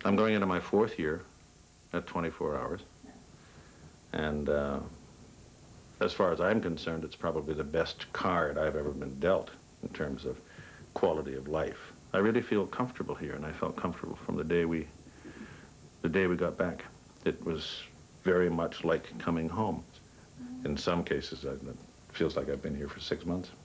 I'm going into my 4th year at 24 hours. And as far as I'm concerned, it's probably the best card I've ever been dealt in terms of quality of life. I really feel comfortable here, and I felt comfortable from the day we got back. It was very much like coming home. In some cases, it feels like I've been here for 6 months.